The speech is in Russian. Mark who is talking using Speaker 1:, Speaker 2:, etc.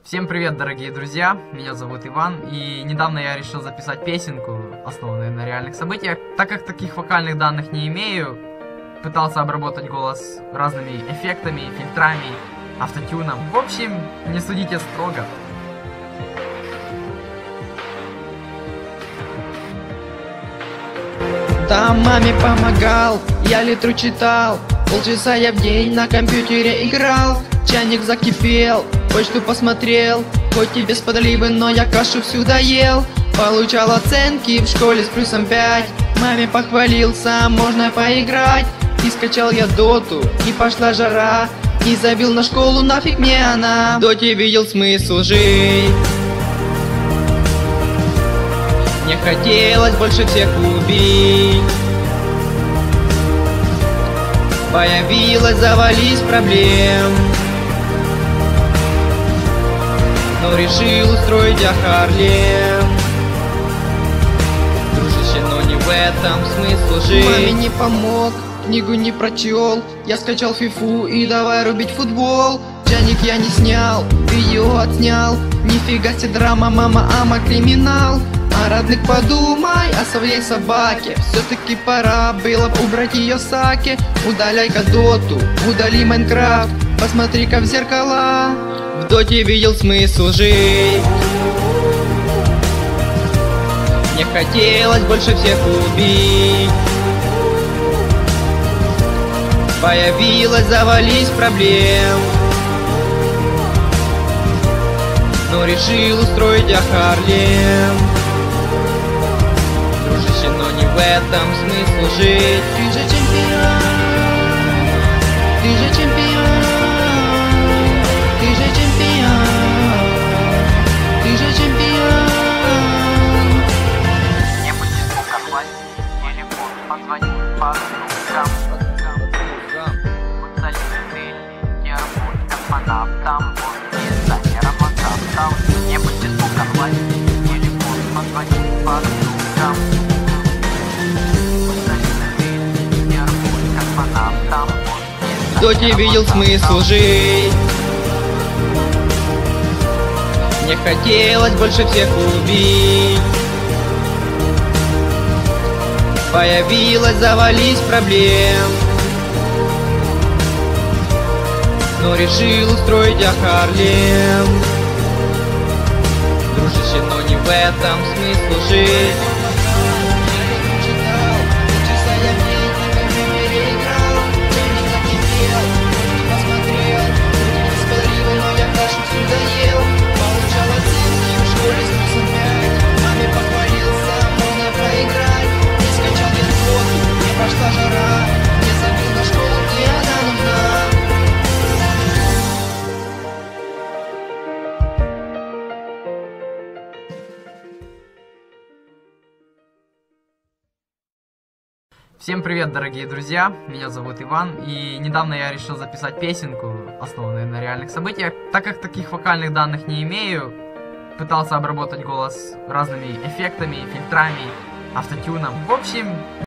Speaker 1: Всем привет, дорогие друзья, меня зовут Иван, и недавно я решил записать песенку, основанную на реальных событиях. Так как таких вокальных данных не имею, пытался обработать голос разными эффектами, фильтрами, автотюном. В общем, не судите строго.
Speaker 2: Там маме помогал, я литру читал, полчаса я в день на компьютере играл. Чайник закипел, почту посмотрел, хоть и без подливы, но я кашу всю доел. Получал оценки в школе с плюсом 5, маме похвалился, можно поиграть. И скачал я доту, и пошла жара, и забил на школу, нафиг мне она. В доте видел смысл жить, мне хотелось больше всех убить. Появилась завались проблем, но решил устроить я Харлем. Дружище, но не в этом смысл жить. Маме не помог, книгу не прочел, я скачал фифу и давай рубить футбол. Чайник я не снял, видео отснял, нифига себе драма, мама, ама, криминал. О родных подумай, о своей собаке, все-таки пора было б убрать ее саки. Удаляй-ка доту, удали Майнкрафт, посмотри-ка в зеркала. В доте видел смысл жить, мне хотелось больше всех убить. Появилась завались проблем, но решил устроить я Харлем. Дружище, но не в этом смысл жить. Ты же чемпион, ты же чемпион, ты же чемпион, ты же чемпион.
Speaker 1: Не будьте скука, телефон, позвони по друзьям. Вот залезли, не работай космонавтом, вот дизайнером ландшафтов. Не будьте скука, телефон, позвони по друзьям.
Speaker 2: В доте видел смысл жить, мне хотелось больше всех убить. Появилась завались проблем, но решил устроить я Харлем. Дружище, но не в этом смысл жить.
Speaker 1: Всем привет, дорогие друзья, меня зовут Иван, и недавно я решил записать песенку, основанную на реальных событиях. Так как таких вокальных данных не имею, пытался обработать голос разными эффектами, фильтрами, автотюном. В общем,